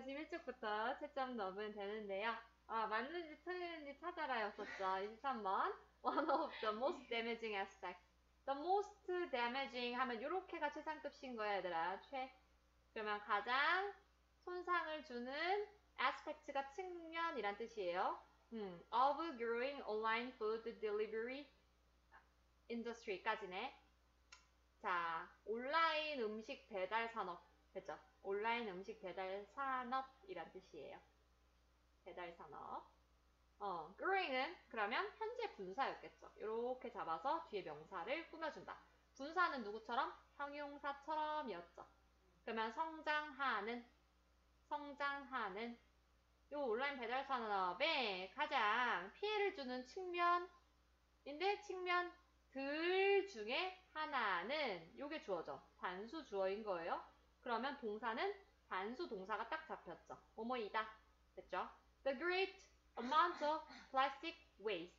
51쪽부터 채점 넣으면 되는데요. 맞는지 틀리는지 찾아라 였었죠. 23번. One of the most damaging aspects. The most damaging 하면 요렇게가 최상급인 거야, 얘들아. 그러면 가장 손상을 주는 aspect가 측면이란 뜻이에요. of growing online food delivery industry까지네. 자, 온라인 음식 배달 산업. 됐죠? 온라인 음식 배달 산업이란 뜻이에요. 배달 산업. growing은 그러면 현재 분사였겠죠. 이렇게 잡아서 뒤에 명사를 꾸며준다. 분사는 누구처럼? 형용사처럼이었죠. 그러면 성장하는 요 온라인 배달 산업에 가장 피해를 주는 측면들 중에 하나는 요게 주어죠. 단수 주어인 거예요. 그러면 동사는 단수 동사가 딱 잡혔죠. 뭐뭐이다. 됐죠? The great amount of plastic waste.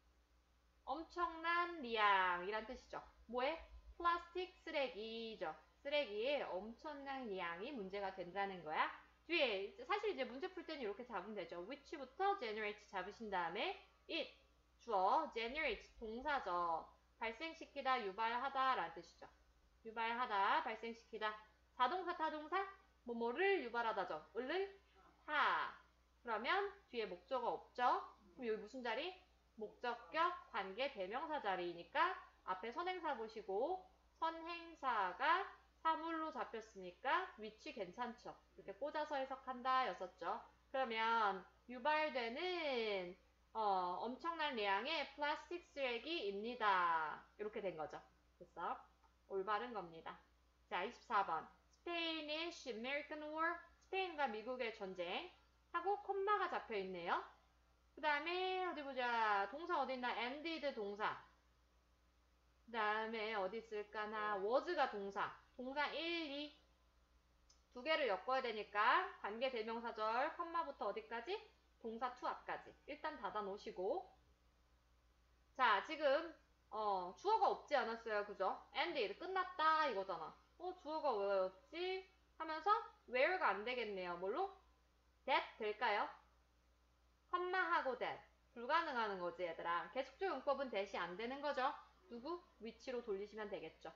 엄청난 량이란 뜻이죠. 뭐에? 플라스틱 쓰레기죠. 쓰레기에 엄청난 양이 문제가 된다는 거야. 뒤에 사실 이제 문제 풀 때는 이렇게 잡으면 되죠. which부터 generate 잡으신 다음에 it 주어 generate 동사죠. 발생시키다 유발하다 라는 뜻이죠. 유발하다 발생시키다 자동사 타동사 뭐뭐를 유발하다죠. 을을 하 그러면 뒤에 목적어 없죠. 그럼 여기 무슨 자리? 목적격 관계 대명사 자리이니까 앞에 선행사 보시고 선행사가 사물로 잡혔으니까 위치 괜찮죠. 이렇게 꽂아서 해석한다 였었죠. 그러면 유발되는 엄청난量의 플라스틱 쓰레기입니다. 이렇게 된 거죠. 됐어? 올바른 겁니다. 자, 24번. Spanish American War. 스페인과 미국의 전쟁. 하고 콤마가 잡혀 있네요. 그 다음에 어디 보자. 동사 어디 있나? ended 동사. 그 다음에 어디 있을까나? was가 동사. 동사 1, 2. 두 개를 엮어야 되니까 관계 대명사절 컴마부터 어디까지? 동사 to 앞까지. 일단 닫아 놓으시고. 자, 지금 주어가 없지 않았어요. 그죠? ended 끝났다 이거잖아. 주어가 왜 없지? 하면서 where가 안 되겠네요. 뭘로? that 될까요? 컴마하고 that. 불가능하는 거지, 얘들아. 계속적 용법은 that이 안 되는 거죠. 누구? 위치로 돌리시면 되겠죠.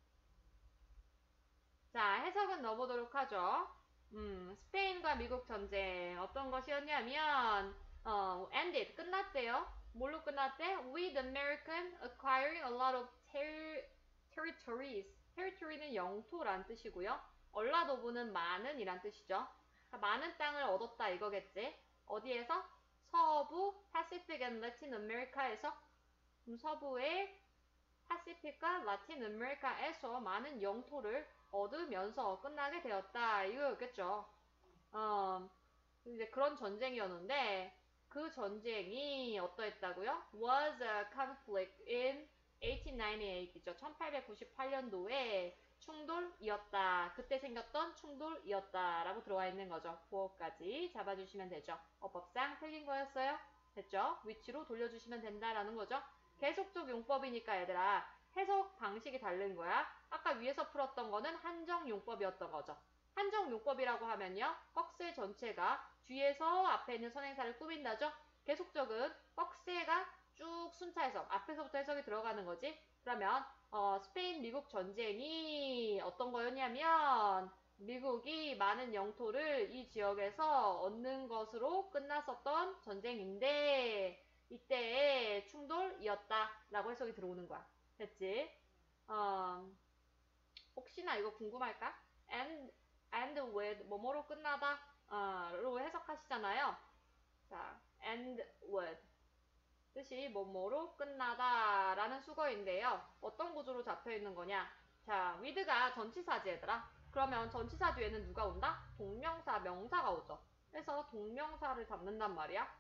자, 해석은 넣어보도록 하죠. 스페인과 미국 전쟁 어떤 것이었냐면 ended 끝났대요. 뭘로 끝났대? With American acquiring a lot of territories. territory는 영토란 뜻이고요. a lot of는 많은 이란 뜻이죠. 그러니까 많은 땅을 얻었다 이거겠지. 어디에서? 서부 Pacific and Latin America에서 서부의 파시픽과 라틴 아메리카에서 많은 영토를 얻으면서 끝나게 되었다. 이거였겠죠. 이제 그런 전쟁이었는데 그 전쟁이 어떠했다고요? Was a conflict in 1898이죠. 1898년도에 충돌이었다. 그때 생겼던 충돌이었다. 라고 들어와 있는 거죠. 부호까지 잡아주시면 되죠. 어법상 틀린 거였어요. 됐죠? 위치로 돌려주시면 된다라는 거죠. 계속적 용법이니까 얘들아 해석 방식이 다른 거야. 아까 위에서 풀었던 거는 한정 용법이었던 거죠. 한정 용법이라고 하면요. 꺽쇠 전체가 뒤에서 앞에 있는 선행사를 꾸민다죠. 계속적은 꺽쇠가 쭉 순차해서 앞에서부터 해석이 들어가는 거지. 그러면 스페인 미국 전쟁이 어떤 거였냐면 미국이 많은 영토를 이 지역에서 얻는 것으로 끝났었던 전쟁인데 이때의 충돌이었다라고 해석이 들어오는 거야. 됐지? 혹시나 이거 궁금할까? and with 뭐뭐로 끝나다 로 해석하시잖아요. 자, and with 뜻이 뭐뭐로 끝나다 라는 수거인데요. 어떤 구조로 잡혀 있는 거냐? 자, with가 전치사지 얘들아. 그러면 전치사 뒤에는 누가 온다? 동명사, 명사가 오죠. 그래서 동명사를 잡는단 말이야.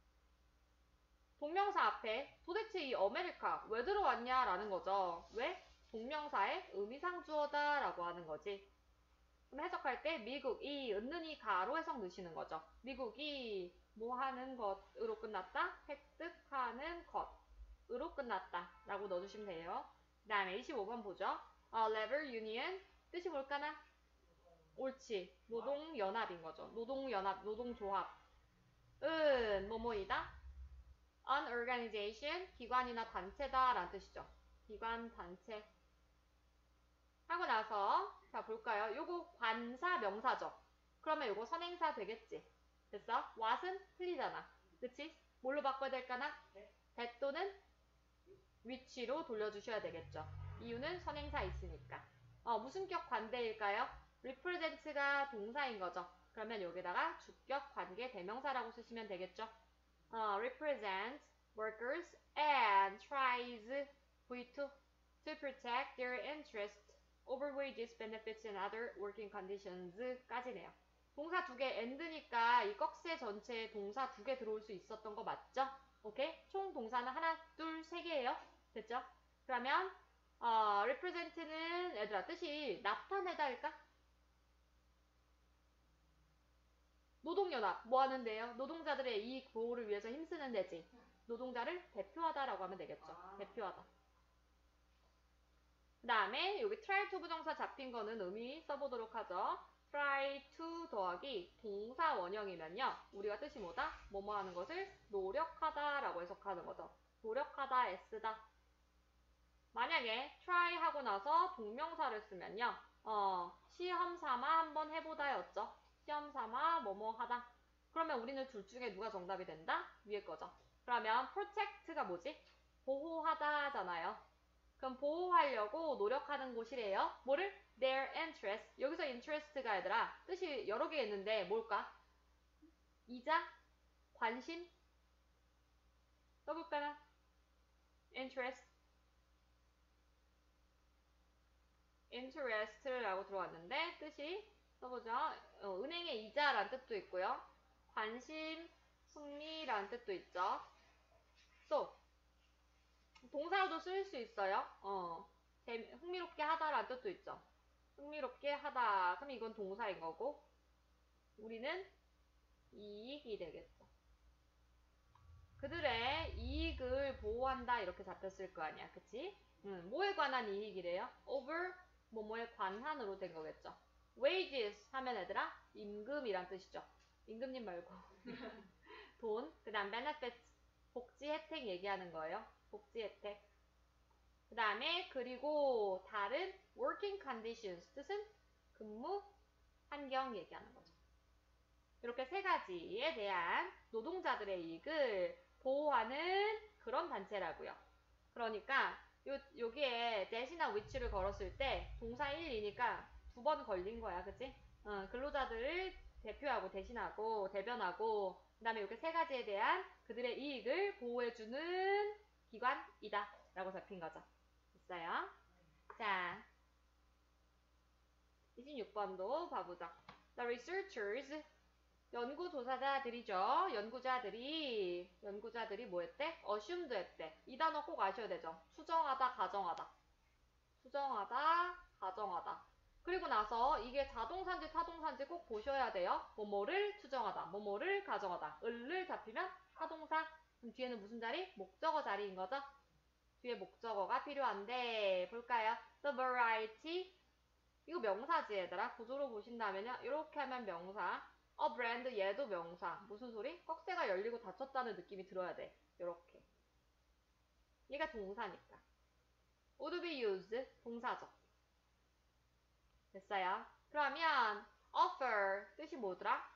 동명사 앞에 도대체 이 아메리카 왜 들어왔냐 라는 거죠. 왜? 동명사의 의미상 주어다 라고 하는 거지. 그럼 해석할 때 미국이 은는이 가로 해석 넣으시는 거죠. 미국이 뭐 하는 것으로 끝났다? 획득하는 것으로 끝났다 라고 넣어주시면 돼요. 그 다음에 25번 보죠. Labor Union 뜻이 뭘까나? 옳지. 노동연합인 거죠. 노동연합, 노동조합은 뭐뭐이다? An organization, 기관이나 단체다 라는 뜻이죠. 기관, 단체. 하고 나서 자 볼까요? 요거 관사 명사죠. 그러면 요거 선행사 되겠지. 됐어? what은 틀리잖아. 그치? 뭘로 바꿔야 될까나? that 또는 which로 돌려주셔야 되겠죠. 이유는 선행사 있으니까. 무슨격 관대일까요? represent가 동사인 거죠. 그러면 여기다가 주격 관계 대명사라고 쓰시면 되겠죠. represent workers and tries V2 to protect their interest over wages, benefits, and other working conditions 까지네요. 동사 두 개 and니까 이 꺽쇠 전체에 동사 두 개 들어올 수 있었던 거 맞죠? 오케이? 총 동사는 하나, 둘, 세 개예요. 됐죠? 그러면 represent는 얘들아 뜻이 나타내다일까? 노동연합 뭐 하는데요? 노동자들의 이익 보호를 위해서 힘쓰는 데지. 노동자를 대표하다라고 하면 되겠죠. 대표하다. 그 다음에 여기 try to 부정사 잡힌 거는 의미 써보도록 하죠. try to 더하기 동사 원형이면요. 우리가 뜻이 뭐다? 뭐뭐 하는 것을 노력하다 라고 해석하는 거죠. 노력하다, 애쓰다. 만약에 try 하고 나서 동명사를 쓰면요. 시험 삼아 한번 해보다 였죠. 시험 삼아 뭐뭐 하다. 그러면 우리는 둘 중에 누가 정답이 된다? 위에 거죠. 그러면 protect가 뭐지? 보호하다잖아요. 그럼 보호하려고 노력하는 곳이래요. 뭐를? their interest. 여기서 interest가 얘들아 뜻이 여러 개 있는데 뭘까? 이자? 관심? 써볼까나? interest. interest라고 들어왔는데 뜻이 써보죠. 은행의 이자라는 뜻도 있고요. 관심, 흥미라는 뜻도 있죠. 또 동사로도 쓸 수 있어요. 흥미롭게 하다라는 뜻도 있죠. 흥미롭게 하다. 그럼 이건 동사인 거고 우리는 이익이 되겠죠. 그들의 이익을 보호한다 이렇게 잡혔을 거 아니야. 그치? 뭐에 관한 이익이래요? over 뭐뭐에 관한으로 된 거겠죠. wages 하면 얘들아 임금이란 뜻이죠. 임금님 말고 돈. 그 다음 benefits 복지 혜택 얘기하는 거예요. 복지 혜택. 그 다음에 그리고 다른 working conditions 뜻은 근무 환경 얘기하는 거죠. 이렇게 세 가지에 대한 노동자들의 이익을 보호하는 그런 단체라고요. 그러니까 여기에 that이나 which를 걸었을 때 동사 1, 2니까 두 번 걸린 거야. 그치? 근로자들을 대표하고 대신하고 대변하고 그 다음에 이렇게 세 가지에 대한 그들의 이익을 보호해주는 기관이다 라고 잡힌 거죠. 됐어요? 자 26번도 봐보자. The researchers 연구조사자들이죠. 연구자들이 뭐 했대? assumed 했대. 이 단어 꼭 아셔야 되죠. 추정하다, 가정하다. 추정하다, 가정하다. 그리고 나서 이게 자동사인지 타동사인지 꼭 보셔야 돼요. 뭐뭐를 추정하다, 뭐뭐를 가정하다. 을을 잡히면 타동사. 그럼 뒤에는 무슨 자리? 목적어 자리인 거죠. 뒤에 목적어가 필요한데 볼까요? The variety 이거 명사지 얘들아. 구조로 보신다면요. 이렇게 하면 명사. brand 얘도 명사. 무슨 소리? 꺽쇠가 열리고 닫혔다는 느낌이 들어야 돼. 이렇게. 얘가 동사니까. would be used 동사죠. 됐어요. 그러면 offer 뜻이 뭐더라?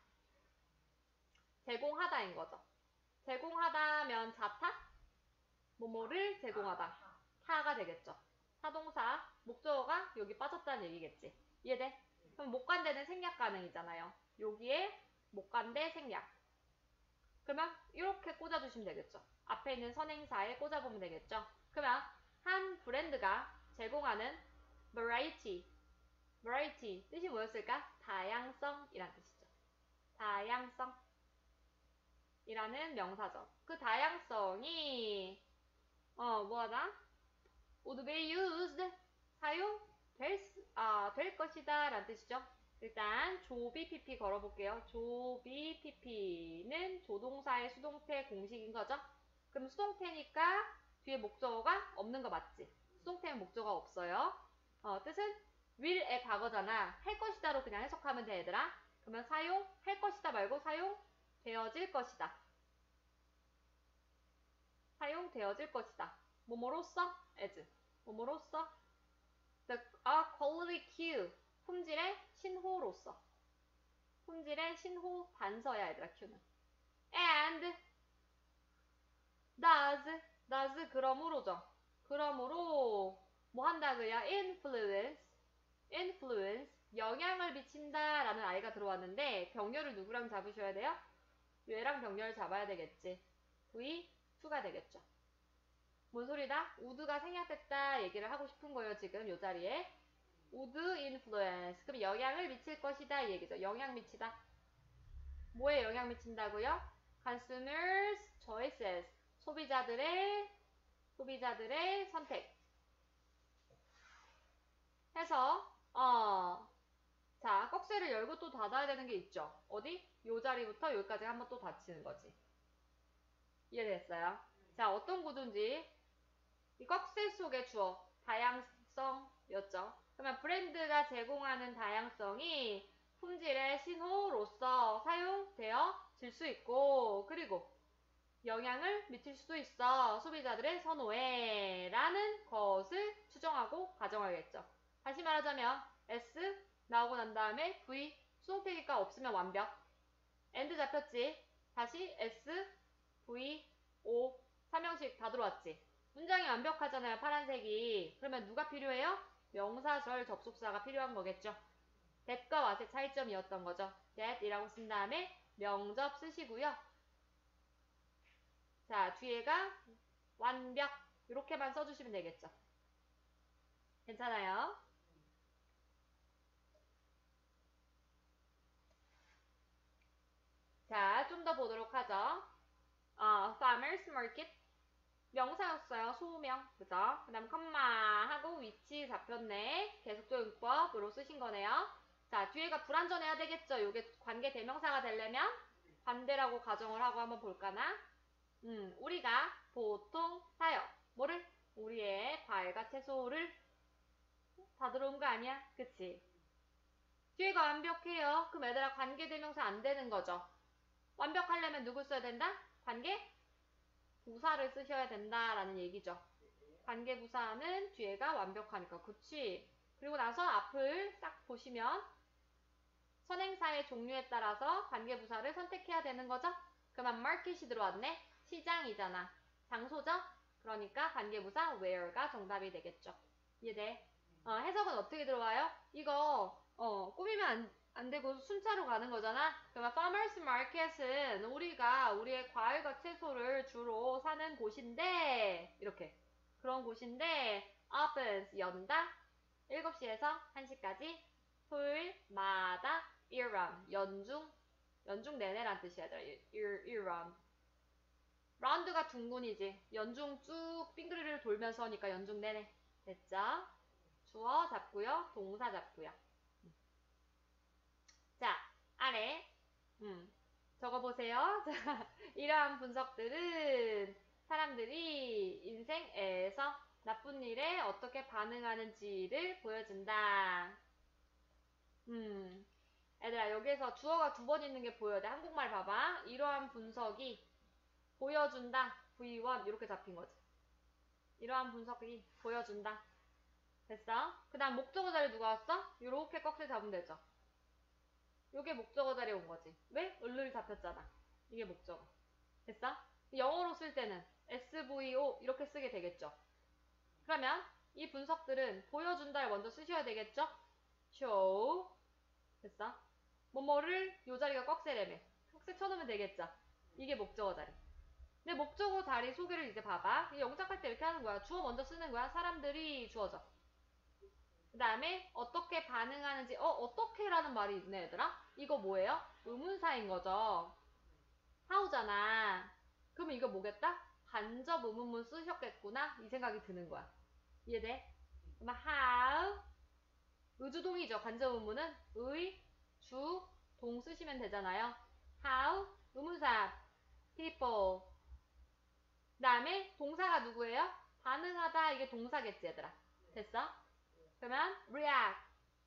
제공하다인 거죠. 제공하다면 자타? 뭐뭐를 제공하다. 타가 되겠죠. 타동사 목적어가 여기 빠졌다는 얘기겠지. 이해돼? 그럼 못간대는 생략 가능이잖아요. 여기에 못간대 생략. 그러면 이렇게 꽂아주시면 되겠죠. 앞에 있는 선행사에 꽂아보면 되겠죠. 그러면 한 브랜드가 제공하는 variety 뜻이 뭐였을까? 다양성이란 뜻이죠. 다양성 이라는 명사죠. 그 다양성이 뭐하다? would be used 될 것이다 라는 뜻이죠. 일단 조비 PP 걸어볼게요. 조비 PP는 조동사의 수동태 공식인 거죠. 그럼 수동태니까 뒤에 목적어가 없는 거 맞지? 수동태는 목적어가 없어요. 뜻은 will의 과거잖아. 할 것이다로 그냥 해석하면 돼, 얘들아. 그러면 사용할 것이다 말고 사용되어질 것이다. 사용되어질 것이다. 뭐뭐로써? as. 뭐뭐로써? quality Q. 품질의 신호로서. 품질의 신호 단서야, 얘들아, Q는. and does 그러므로죠. 그러므로 뭐 한다고요? influence 영향을 미친다 라는 아이가 들어왔는데 병렬을 누구랑 잡으셔야 돼요? 얘랑 병렬을 잡아야 되겠지. V2가 되겠죠. 뭔 소리다? 우드가 생략됐다 얘기를 하고 싶은 거예요. 지금 요 자리에. would influence. 그럼 영향을 미칠 것이다 이 얘기죠. 영향 미치다. 뭐에 영향 미친다고요? consumers choices. 소비자들의 선택. 해서 자, 꺽쇠를 열고 또 닫아야 되는 게 있죠. 어디? 요 자리부터 여기까지 한번 또 닫히는 거지. 이해됐어요? 자, 어떤 구조인지 이 꺽쇠 속의 주어 다양성이었죠. 그러면 브랜드가 제공하는 다양성이 품질의 신호로서 사용되어질 수 있고 그리고 영향을 미칠 수도 있어. 소비자들의 선호에 라는 것을 추정하고 가정하겠죠. 다시 말하자면 S 나오고 난 다음에 V 수동태기가 없으면 완벽. and 잡혔지. 다시 S, V, O 삼형식 다 들어왔지. 문장이 완벽하잖아요. 파란색이. 그러면 누가 필요해요? 명사절 접속사가 필요한 거겠죠. that과 what의 차이점이었던 거죠. that이라고 쓴 다음에 명접 쓰시고요. 자, 뒤에가 완벽 이렇게만 써주시면 되겠죠. 괜찮아요? 자, 좀 더 보도록 하죠. farmers market 명사였어요. 소명. 그죠? 그 다음 컴마 하고 위치 잡혔네. 계속조용법으로 쓰신 거네요. 자, 뒤에가 불완전해야 되겠죠. 요게 관계 대명사가 되려면 반대라고 가정을 하고 한번 볼까나? 우리가 보통 사요. 뭐를? 우리의 과일과 채소를 다 들어온 거 아니야? 그치? 뒤에가 완벽해요. 그럼 얘들아 관계대명사 안 되는 거죠. 완벽하려면 누구 써야 된다? 관계 부사를 쓰셔야 된다라는 얘기죠. 관계부사는 뒤에가 완벽하니까. 그치? 그리고 나서 앞을 딱 보시면 선행사의 종류에 따라서 관계부사를 선택해야 되는 거죠. 그러면 market이 들어왔네. 시장이잖아. 장소죠? 그러니까 관계부사 where가 정답이 되겠죠. 이해돼? 해석은 어떻게 들어와요? 이거 꾸미면 안 되고 순차로 가는 거잖아. 그러면 farmers market은 우리가 우리의 과일과 채소를 주로 사는 곳인데 이렇게 그런 곳인데 opens 연다 7시에서 1시까지 토요일마다 year round 연중 내내란 뜻이야. year round 라운드가 둥근이지. 연중 쭉 빙그리를 돌면서니까 연중 내내. 됐죠? 주어 잡고요. 동사 잡고요. 자, 아래 적어보세요. 자, 이러한 분석들은 사람들이 인생에서 나쁜 일에 어떻게 반응하는지를 보여준다. 애들아 여기에서 주어가 2번 있는 게 보여야 돼. 한국말 봐봐. 이러한 분석이 보여준다. V1 이렇게 잡힌 거지. 이러한 분석이 보여준다. 됐어? 그 다음 목적어 자리 누가 왔어? 요렇게 꺽쇠 잡으면 되죠. 요게 목적어 자리에 온 거지. 왜? 을을 잡혔잖아. 이게 목적어. 됐어? 영어로 쓸 때는 SVO 이렇게 쓰게 되겠죠. 그러면 이 분석들은 보여준다를 먼저 쓰셔야 되겠죠? show 됐어? 뭐뭐를 요 자리가 꺽쇠래매. 꺽쇠 쳐놓으면 되겠죠. 이게 목적어 자리. 내 목적어 자리 소개를 이제 봐봐. 영작할 때 이렇게 하는 거야. 주어 먼저 쓰는 거야. 사람들이 주어져. 그 다음에 어떻게 반응하는지 어떻게라는 말이 있네 얘들아. 이거 뭐예요? 의문사인 거죠. how잖아. 그러면 이거 뭐겠다? 간접 의문문 쓰셨겠구나 이 생각이 드는 거야. 이해돼? 그러면 how 의주동이죠. 간접 의문은 의, 주, 동 쓰시면 되잖아요. how 의문사 people 그 다음에 동사가 누구예요? 반응하다 이게 동사겠지 얘들아. 됐어? 그러면 react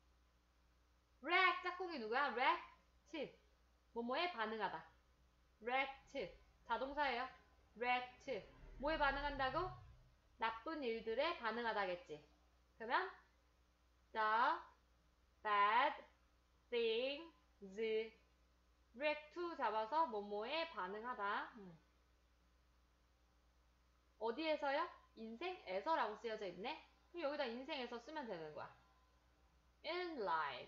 react 짝꿍이 누구야? react. 뭐뭐에 반응하다. react. 자동사예요. react. 뭐에 반응한다고? 나쁜 일들에 반응하다겠지. 그러면 the bad things react to 잡아서 뭐뭐에 반응하다. 어디에서요? 인생에서라고 쓰여져 있네. 그럼 여기다 인생에서 쓰면 되는 거야. in life.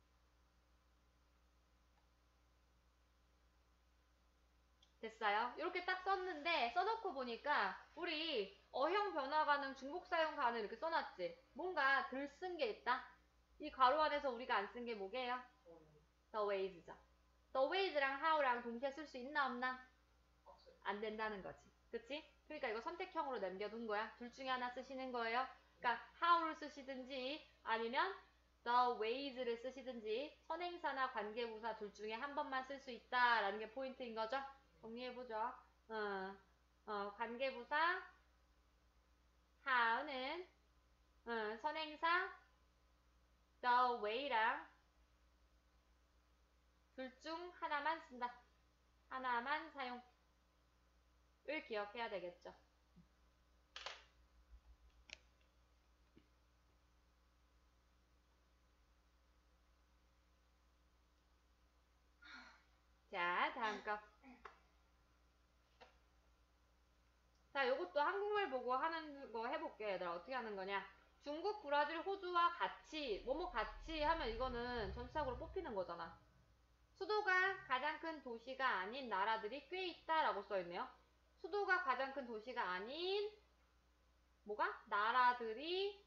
됐어요? 이렇게 딱 썼는데 써놓고 보니까 우리 어형 변화 가능, 중복 사용 가능 이렇게 써놨지. 뭔가 덜 쓴 게 있다. 이 괄호 안에서 우리가 안 쓴 게 뭐게요? the ways죠. the ways랑 how랑 동시에 쓸 수 있나 없나? 안 된다는 거지. 그치? 그러니까 이거 선택형으로 남겨둔 거야. 둘 중에 하나 쓰시는 거예요. 그러니까 how를 쓰시든지 아니면 the ways를 쓰시든지 선행사나 관계부사 둘 중에 한 번만 쓸 수 있다라는 게 포인트인 거죠. 정리해보죠. 관계부사 how는 선행사 the way랑 둘 중 하나만 쓴다. 하나만 사용을 기억해야 되겠죠. 자, 다음 거. 자, 요것도 한국말 보고 하는 거 해볼게. 얘들아, 어떻게 하는 거냐. 중국, 브라질, 호주와 같이, 뭐뭐 같이 하면 이거는 전치사구로 뽑히는 거잖아. 수도가 가장 큰 도시가 아닌 나라들이 꽤 있다라고 써있네요. 수도가 가장 큰 도시가 아닌, 뭐가? 나라들이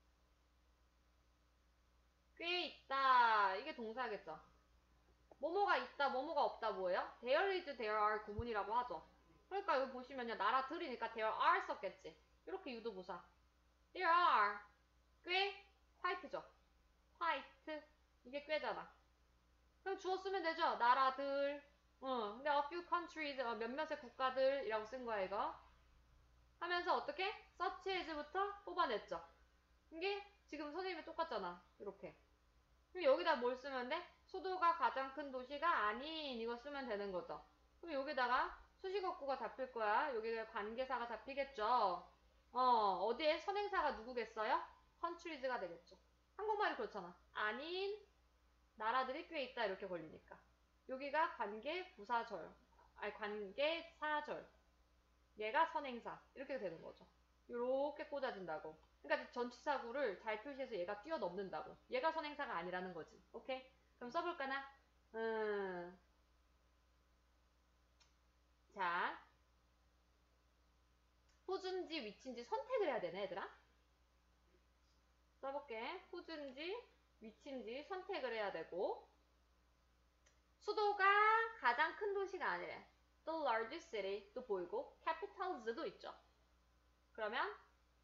꽤 있다. 이게 동사겠죠. 뭐뭐가 있다, 뭐뭐가 없다 뭐예요? There is, there are 구문이라고 하죠. 그러니까 여기 보시면요. 나라들이니까 there are 썼겠지. 이렇게 유도부사. There are. 꽤 화이트죠. 화이트. 이게 꽤잖아. 그럼 주어 쓰면 되죠. 나라들. 근데 a few countries 몇몇의 국가들이라고 쓴 거야 이거. 하면서 어떻게? such as부터 뽑아냈죠. 이게 지금 선생님이 똑같잖아. 이렇게. 그럼 여기다 뭘 쓰면 돼? 수도가 가장 큰 도시가 아닌 이거 쓰면 되는 거죠. 그럼 여기다가 수식어구가 잡힐 거야. 여기에 관계사가 잡히겠죠. 어디에 선행사가 누구겠어요? countries가 되겠죠. 한국말이 그렇잖아. 아닌 나라들이 꽤 있다 이렇게 걸리니까. 여기가 관계 부사절. 아니 관계사절. 얘가 선행사. 이렇게 되는 거죠. 이렇게 꽂아준다고. 그러니까 전치사구를 잘 표시해서 얘가 뛰어넘는다고. 얘가 선행사가 아니라는 거지. 오케이? 그럼 써볼까나? 자, 후준지, 위치인지 선택을 해야 되네, 얘들아. 써볼게. 후준지, 위치인지 선택을 해야 되고, 수도가 가장 큰 도시가 아니래. The largest city도 보이고, capitals도 있죠. 그러면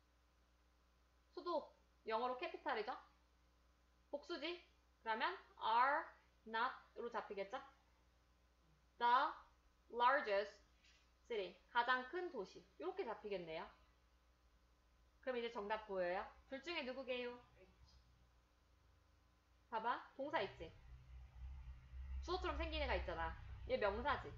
수도, 영어로 capital이죠. 복수지. 그러면 are not으로 잡히겠죠. The largest city, 가장 큰 도시. 이렇게 잡히겠네요. 그럼 이제 정답 보여요? 둘 중에 누구게요? 봐봐. 동사 있지? 주어처럼 생긴 애가 있잖아. 얘 명사지.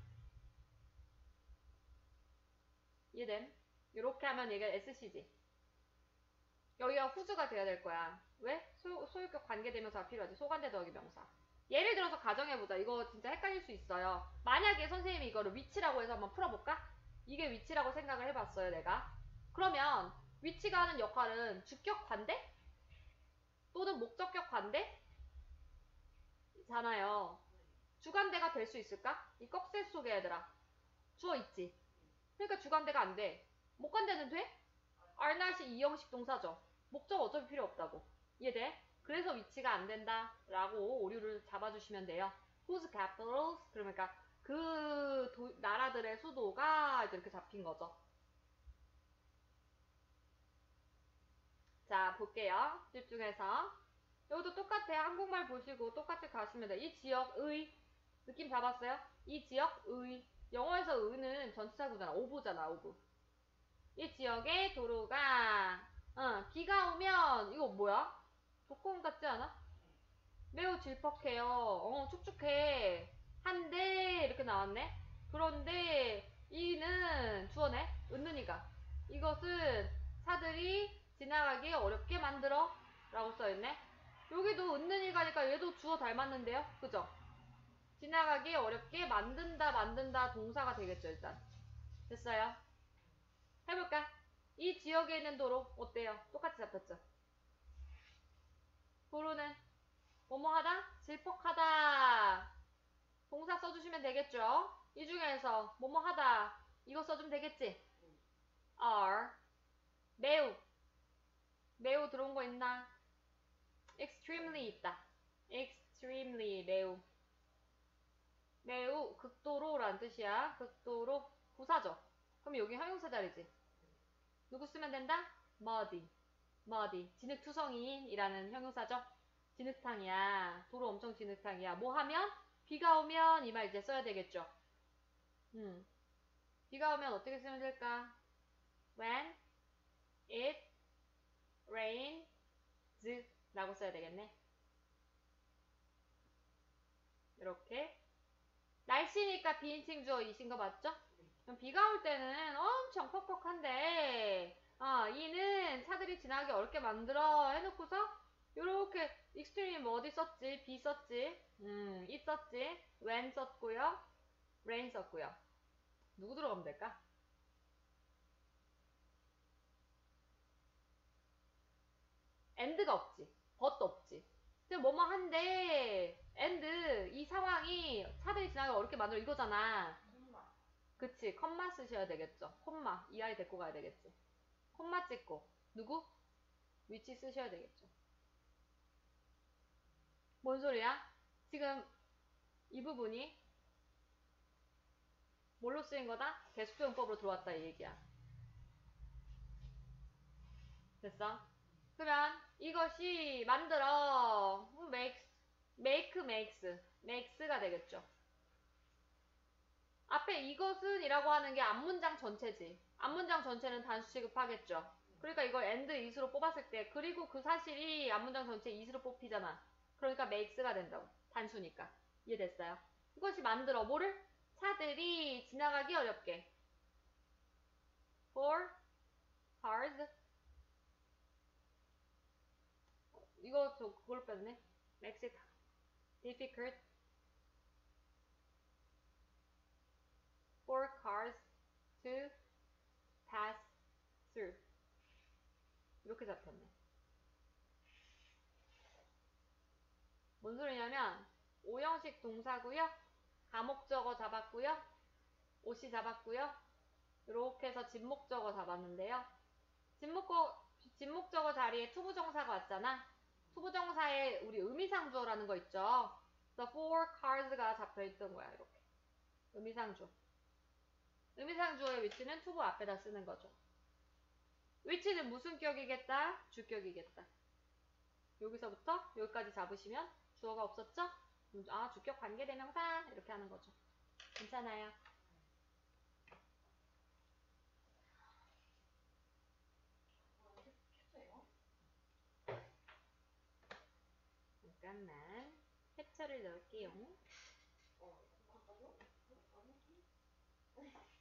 이해됨? 이렇게 하면 얘가 SC지. 여기가 후주가 돼야 될 거야. 왜? 소유격 관계대명사가 필요하지. 소관대 더하기 명사. 예를 들어서 가정해보자. 이거 진짜 헷갈릴 수 있어요. 만약에 선생님이 이거를 위치라고 해서 한번 풀어볼까? 이게 위치라고 생각을 해봤어요, 내가. 그러면 위치가 하는 역할은 주격 관대? 또는 목적격 관대? 잖아요. 주관대가 될 수 있을까? 이 꺽쇠 속에 얘들아. 주어 있지. 그러니까 주관대가 안 돼. 목관대는 돼? are not이 이형식 동사죠. 목적 어차피 필요 없다고. 이해돼? 그래서 위치가 안 된다 라고 오류를 잡아주시면 돼요. whose capitals 그러니까 그 나라들의 수도가 이렇게 잡힌 거죠. 자 볼게요. 집중해서 여기도 똑같아. 한국말 보시고 똑같이 가시면 돼. 이 지역의 느낌 잡았어요? 이 지역의 영어에서 의는 전치사구잖아. 오브잖아. 오브. 이 지역에 도로가 비가 오면 이거 뭐야? 조건 같지 않아? 매우 질퍽해요. 축축해. 한데 이렇게 나왔네. 그런데 이는 주어네. 은는이가 이것은 차들이 지나가기 어렵게 만들어 라고 써있네. 여기도 은는이가니까 얘도 주어 닮았는데요. 그죠? 지나가기 어렵게 만든다 동사가 되겠죠. 일단 됐어요. 해볼까? 이 지역에 있는 도로 어때요? 똑같이 잡혔죠? 도로는 뭐뭐 하다? 질퍽하다. 동사 써주시면 되겠죠? 이 중에서 뭐뭐 하다 이거 써주면 되겠지? are 매우 매우 들어온 거 있나? extremely 있다. extremely 매우 극도로라는 뜻이야. 극도로 부사죠. 그럼 여기 형용사 자리지. 누구 쓰면 된다? muddy 진흙투성이인이라는 형용사죠. 진흙탕이야. 도로 엄청 진흙탕이야. 뭐 하면? 비가 오면 이 말 이제 써야 되겠죠. 비가 오면 어떻게 쓰면 될까? When it rains 라고 써야 되겠네. 이렇게 날씨니까 비인칭 주어 이신 거 맞죠? 그럼 비가 올 때는 엄청 퍽퍽한데 이는 차들이 지나가기 어렵게 만들어 해놓고서 요렇게 익스트림이 뭐 어디 썼지? 비 썼지? it 썼지? when 썼고요. rain 썼고요. 누구 들어가면 될까? and가 없지. but도 없지. 근데 뭐뭐 한데 and 이 상황이 차들이 지나가기 어렵게 만들어 이거잖아. 그치. 컴마 쓰셔야 되겠죠. 콤마. 이 아이 데리고 가야 되겠지. 콤마 찍고 누구? 위치 쓰셔야 되겠죠. 뭔 소리야? 지금 이 부분이 뭘로 쓰인 거다? 대수표현법으로 들어왔다 이 얘기야. 됐어? 그러면 이것이 만들어 makes가 되겠죠. 앞에 이것은 이라고 하는 게 앞문장 전체지. 앞문장 전체는 단수 취급하겠죠. 그러니까 이걸 and is로 뽑았을 때 그리고 그 사실이 앞문장 전체 is로 뽑히잖아. 그러니까 makes가 된다고. 단수니까. 이해됐어요? 이것이 만들어 뭐를? 차들이 지나가기 어렵게. for cars 이거 저 그걸 뺐네. makes it difficult for cars to pass through. 이렇게 잡혔네. 뭔 소리냐면 오형식 동사고요. 가목적어 잡았고요. 옷이 잡았고요. 이렇게 해서 진목적어 잡았는데요. 진목적어 자리에 투부정사가 왔잖아. 투부정사에 우리 의미상주어라는 거 있죠. 그래서 for cars가 잡혀있던 거야. 이렇게. 의미상주어. 의미상주어의 위치는 투부 앞에다 쓰는 거죠. 위치는 무슨 격이겠다? 주격이겠다. 여기서부터 여기까지 잡으시면 주어가 없었죠? 주격 관계대명사 이렇게 하는 거죠. 괜찮아요. 잠깐만 캡처를 넣을게요.